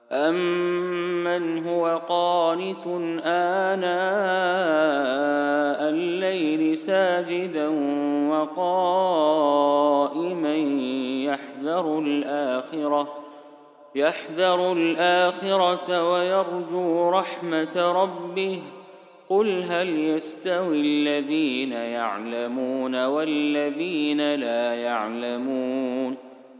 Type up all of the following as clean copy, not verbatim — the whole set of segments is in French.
أَمَّنْ هُوَ قَانِتٌ آنَاءَ اللَّيْلِ سَاجِدًا وَقَائِمًا يَحْذَرُ الْآخِرَةَ وَيَرْجُو رَحْمَةَ رَبِّهِ قُلْ هَلْ يَسْتَوِي الَّذِينَ يَعْلَمُونَ وَالَّذِينَ لَا يَعْلَمُونَ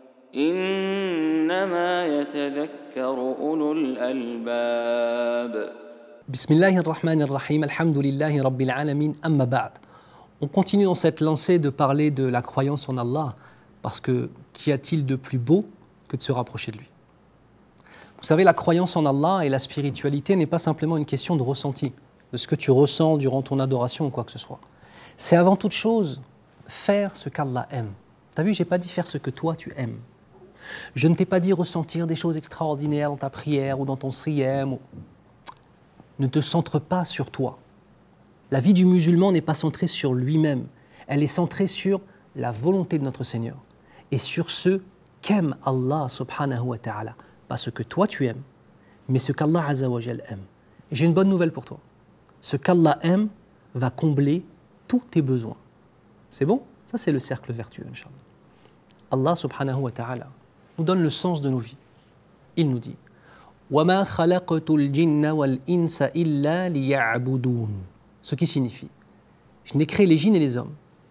إِنَّمَا يَتَذَكَّرُ أُولُو الْأَلْبَابِ. Bismillahirrahmanirrahim, alhamdulillahi rabbil alamin, amma ba'd. On continue dans cette lancée de parler de la croyance en Allah, parce que qu'y a-t-il de plus beau que de se rapprocher de lui? Vous savez, la croyance en Allah et la spiritualité n'est pas simplement une question de ressenti, de ce que tu ressens durant ton adoration ou quoi que ce soit. C'est avant toute chose faire ce qu'Allah aime. T'as vu, je n'ai pas dit faire ce que toi tu aimes. Je ne t'ai pas dit ressentir des choses extraordinaires dans ta prière ou dans ton siyam. Ne te centre pas sur toi. La vie du musulman n'est pas centrée sur lui-même. Elle est centrée sur la volonté de notre Seigneur et sur ce qu'aime Allah subhanahu wa ta'ala. Pas ce que toi tu aimes, mais ce qu'Allah azza wa jal aime. Et j'ai une bonne nouvelle pour toi. Ce qu'Allah aime va combler tous tes besoins. C'est bon? Ça c'est le cercle vertueux, Inch'Allah. Allah subhanahu wa ta'ala nous donne le sens de nos vies. Il nous dit وَمَا خَلَقْتُ الْجِنَّ وَالْإِنسَ إِلَّا لِيَعْبُدُونَ. Ce qui signifie, je n'ai créé les djinns et les hommes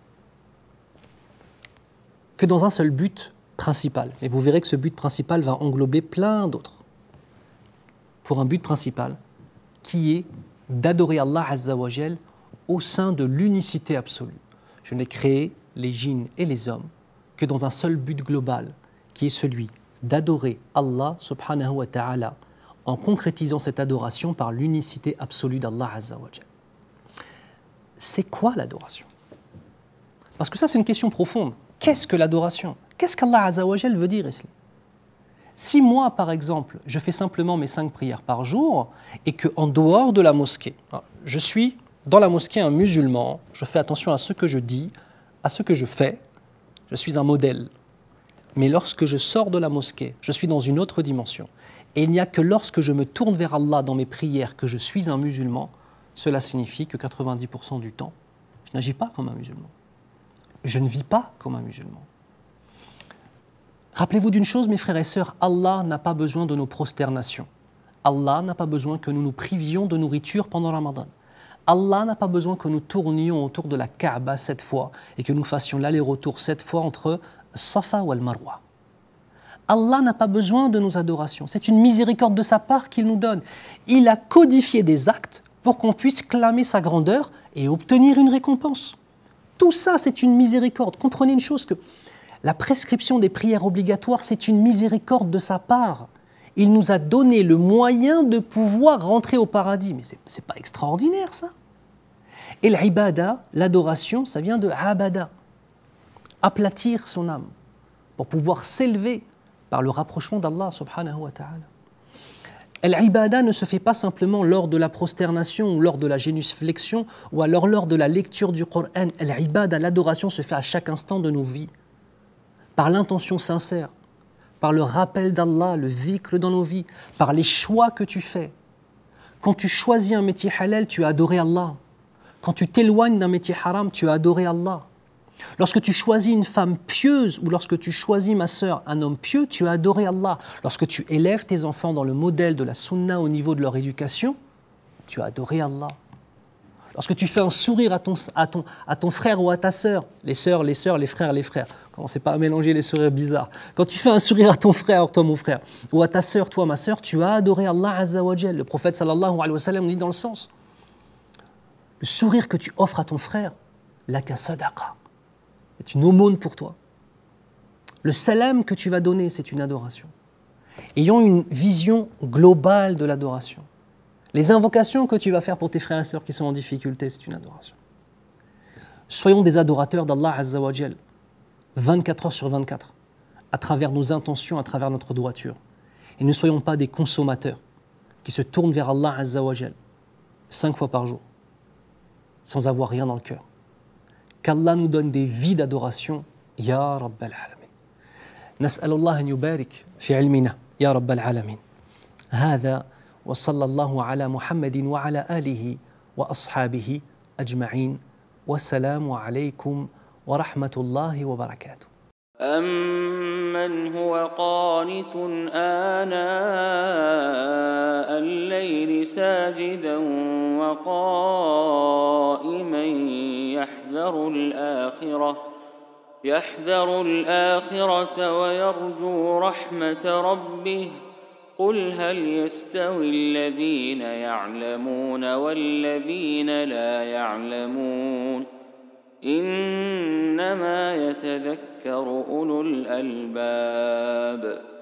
que dans un seul but principal. Et vous verrez que ce but principal va englober plein d'autres. Pour un but principal qui est d'adorer Allah Azza wa Jal au sein de l'unicité absolue. Je n'ai créé les djinns et les hommes que dans un seul but global, qui est celui d'adorer Allah subhanahu wa ta'ala en concrétisant cette adoration par l'unicité absolue d'Allah Azza wa Jal. C'est quoi l'adoration? Parce que ça c'est une question profonde. Qu'est-ce que l'adoration? Qu'est-ce qu'Allah Azza wa Jal veut dire ici? Si moi par exemple je fais simplement mes 5 prières par jour et qu'en dehors de la mosquée, je suis dans la mosquée un musulman, je fais attention à ce que je dis, à ce que je fais, je suis un modèle. Mais lorsque je sors de la mosquée, je suis dans une autre dimension. Et il n'y a que lorsque je me tourne vers Allah dans mes prières que je suis un musulman. Cela signifie que 90% du temps, je n'agis pas comme un musulman. Je ne vis pas comme un musulman. Rappelez-vous d'une chose, mes frères et sœurs, Allah n'a pas besoin de nos prosternations. Allah n'a pas besoin que nous nous privions de nourriture pendant Ramadan. Allah n'a pas besoin que nous tournions autour de la Kaaba 7 fois et que nous fassions l'aller-retour 7 fois entre Safa ou Al-Marwa. Allah n'a pas besoin de nos adorations. C'est une miséricorde de sa part qu'il nous donne. Il a codifié des actes pour qu'on puisse clamer sa grandeur et obtenir une récompense. Tout ça, c'est une miséricorde. Comprenez une chose, que la prescription des prières obligatoires, c'est une miséricorde de sa part. Il nous a donné le moyen de pouvoir rentrer au paradis. Mais c'est pas extraordinaire, ça? Et l'ibada, l'adoration, ça vient de abada. Aplatir son âme pour pouvoir s'élever par le rapprochement d'Allah subhanahu wa ta'ala. L'ibada ne se fait pas simplement lors de la prosternation ou lors de la génuflexion ou alors lors de la lecture du Coran. L'ibada, l'adoration se fait à chaque instant de nos vies, par l'intention sincère, par le rappel d'Allah, le dhikr dans nos vies, par les choix que tu fais. Quand tu choisis un métier halal, tu as adoré Allah. Quand tu t'éloignes d'un métier haram, tu as adoré Allah. Lorsque tu choisis une femme pieuse ou lorsque tu choisis, ma sœur, un homme pieux, tu as adoré Allah. Lorsque tu élèves tes enfants dans le modèle de la sunna au niveau de leur éducation, tu as adoré Allah. Lorsque tu fais un sourire à ton frère ou à ta sœur, les frères, les frères, commencez pas à mélanger les sourires bizarres. Quand tu fais un sourire à ton frère, toi mon frère, ou à ta sœur, toi ma sœur, tu as adoré Allah Azza wa Jal. Le prophète sallallahu alayhi wa sallam dit dans le sens, le sourire que tu offres à ton frère, laka sadaqa. C'est une aumône pour toi. Le salam que tu vas donner, c'est une adoration. Ayons une vision globale de l'adoration. Les invocations que tu vas faire pour tes frères et sœurs qui sont en difficulté, c'est une adoration. Soyons des adorateurs d'Allah Azza wa Jal, 24 heures sur 24, à travers nos intentions, à travers notre droiture. Et ne soyons pas des consommateurs qui se tournent vers Allah Azza wa Jal 5 fois par jour, sans avoir rien dans le cœur. Qu'Allah nous donne des vies d'adoration, Ya Rabbal Alamin. Nas'alullah an yubarik fi ilmina, Ya Rabbal Alamin. هذا وصلى الله على محمد وعلى آله وأصحابه أجمعين والسلام عليكم ورحمة الله وبركاته. أمن هو قانت آناء الليل ساجدا وقائما يحذر الآخرة ويرجو رحمة ربه قل هل يستوي الذين يعلمون والذين لا يعلمون إنما يتذكر أولو الألباب.